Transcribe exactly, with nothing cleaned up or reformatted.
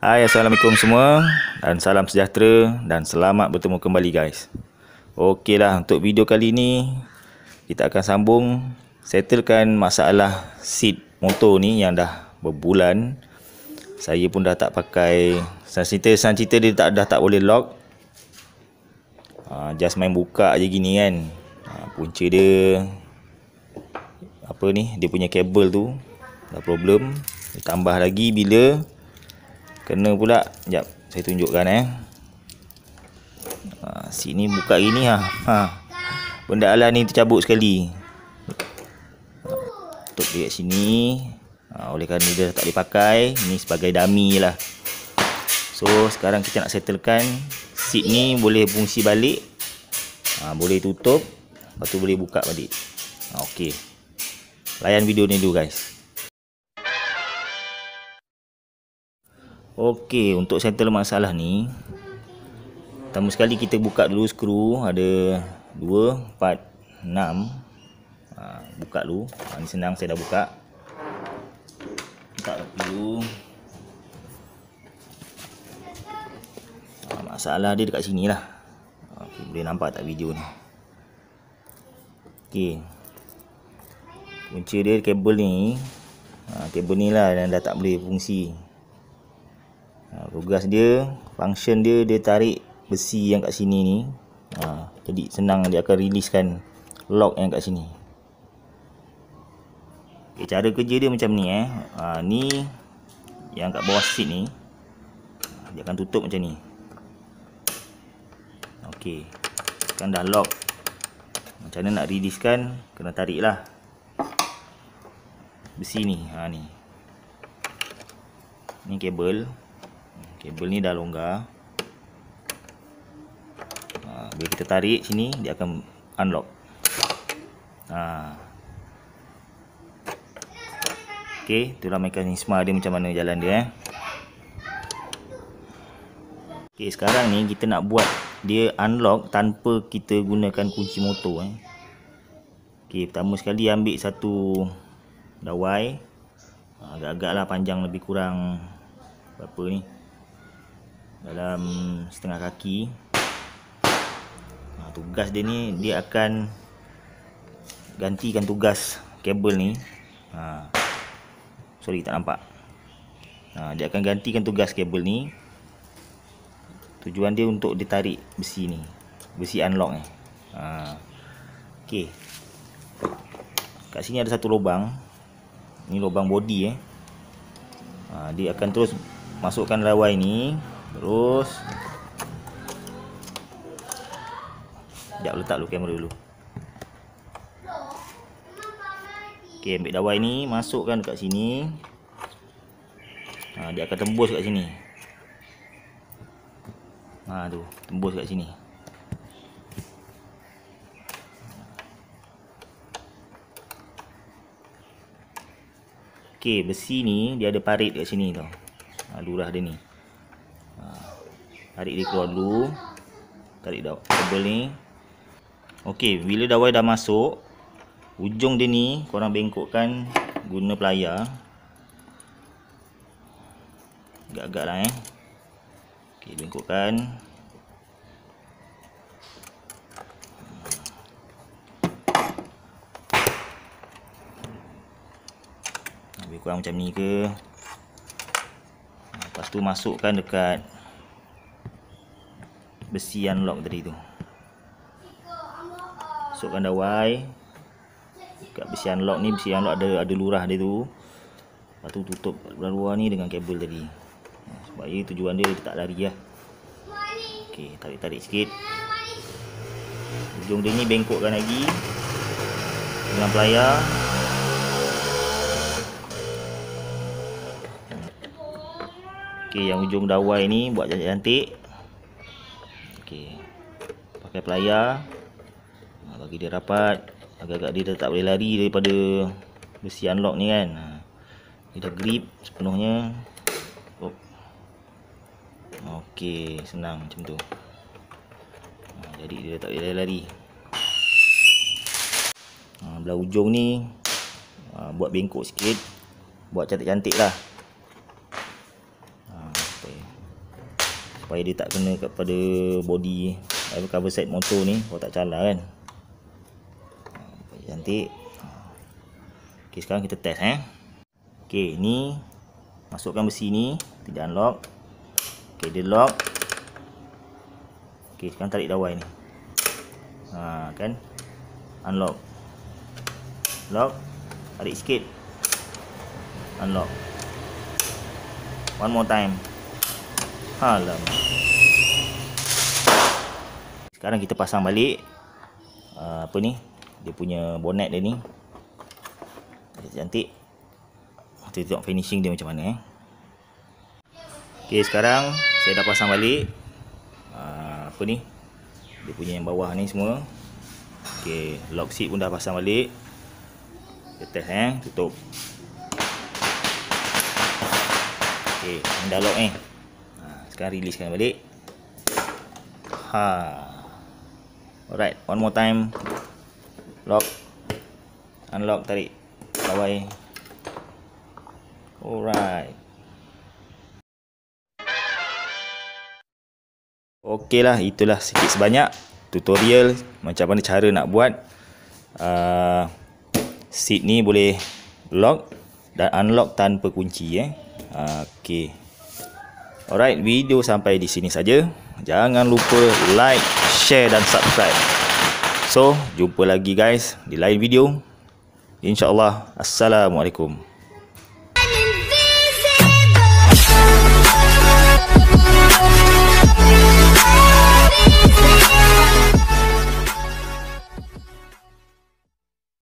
Hai, Assalamualaikum semua dan salam sejahtera dan selamat bertemu kembali guys. Okeylah, untuk video kali ni kita akan sambung settlekan masalah seat motor ni yang dah berbulan. Saya pun dah tak pakai, cerita san cerita dia tak dah tak boleh lock. Ha, just main buka je gini kan. Ha, punca dia apa ni, dia punya kabel tu dah problem. Ditambah lagi bila kena pula, sekejap saya tunjukkan eh. Ha, sini buka ini ha. ha. Benda alas ni tercabut sekali. Ha, tutup dia kat sini. Ha, oleh kerana dia tak boleh pakai, ni sebagai dummy lah. So sekarang kita nak settlekan seat ni boleh fungsi balik. Ha, boleh tutup, lepas tu boleh buka balik. Ha, Okey. Layan video ni dulu guys. Okey, untuk settle masalah ni, pertama sekali kita buka dulu skru. Ada dua, empat, enam. Ha, buka dulu. Ha, ni senang, saya dah buka. Buka dulu. Ha, masalah dia dekat sini lah. Okay, boleh nampak tak video ni? Okey. Punca dia kabel ni. Ha, kabel ni lah yang dah tak boleh fungsi. Ha, tugas dia, function dia, dia tarik besi yang kat sini ni. Ha, jadi senang dia akan riliskan lock yang kat sini. Okay, cara kerja dia macam ni eh. Ha, ni yang kat bawah seat ni, dia akan tutup macam ni. Okey, kan dah lock. Macam mana nak riliskan, kena tarik lah besi ni. Ha, ni ni kabel. Kabel ni dah longgar. Ha, bila kita tarik sini, dia akan unlock. Ha. Okey, itulah mekanisme dia, macam mana jalan dia eh. Okey, sekarang ni kita nak buat dia unlock tanpa kita gunakan kunci motor eh. Okey, pertama sekali ambil satu dawai. Ha, agak-agak lah panjang lebih kurang berapa ni, dalam setengah kaki. Ha, tugas dia ni, dia akan gantikan tugas kabel ni. Ha, sorry tak nampak. Ha, dia akan gantikan tugas kabel ni. Tujuan dia untuk ditarik besi ni, besi unlock ni. Ha, Okey, kat sini ada satu lubang. Ni lubang body eh. Ha, dia akan terus masukkan dawai ni. Terus sekejap, letak dulu kamera dulu. Okey, ambil dawai ni, masukkan dekat sini. Ha, dia akan tembus kat sini. Ha, tu, tembus kat sini. Okey, besi ni dia ada parit kat sini tau. Ha, lurah dia ni. Tarik dia keluar dulu. Tarik kabel ni. Okey, bila dawai dah masuk, ujung dia ni korang bengkokkan guna pelayar. Agak-agak lah eh. Okey, bengkokkan. Lebih kurang macam ni ke. Lepas tu masukkan dekat besi unlock tadi tu. Masukkan dawai dekat besi unlock ni. Besi unlock ada ada lurah dia tu. Lepas tu tutup luar ni dengan kabel tadi. Supaya tujuan dia, dia tak lari lah. Okey, tarik-tarik sikit. Ujung dia ni bengkokkan lagi dengan pelayar. Okey, yang ujung dawai ni buat cantik-cantik. Okey, pakai pelayar. Bagi dia rapat. Agak-agak dia tak boleh lari daripada besi unlock ni kan. Dia dah grip sepenuhnya. Oh. Okey, senang macam tu. Jadi dia tak boleh lari. Belah ujung ni buat bengkok sikit. Buat cantik-cantik lah. Okay. supaya dia tak kena kepada body cover set motor ni, kalau tak calar kan. Cantik. Ok, sekarang kita test eh. Ok, ni masukkan besi ni, tidak unlock. Ok, dia lock. Ok, sekarang tarik dawai ni. Ha, kan? Unlock. Lock. Tarik sikit. Unlock. One more time. Alamak. Sekarang kita pasang balik uh, apa ni? Dia punya bonnet dia ni. Cantik. Kita tengok finishing dia macam mana eh. Ok, sekarang saya dah pasang balik uh, apa ni? Dia punya yang bawah ni semua. Ok, lock seat pun dah pasang balik. Kita test eh, tutup. Ok, ni dah lock eh. Ha, sekarang releasekan balik. Ha. Alright, one more time. Lock. Unlock, tarik dawai. Alright. Okey lah, itulah sikit sebanyak tutorial macam mana cara nak buat uh, seat ni boleh lock dan unlock tanpa kunci eh. Uh, Okey. Alright, video sampai di sini saja. Jangan lupa like, share dan subscribe. So, jumpa lagi guys di lain video. InsyaAllah. Assalamualaikum.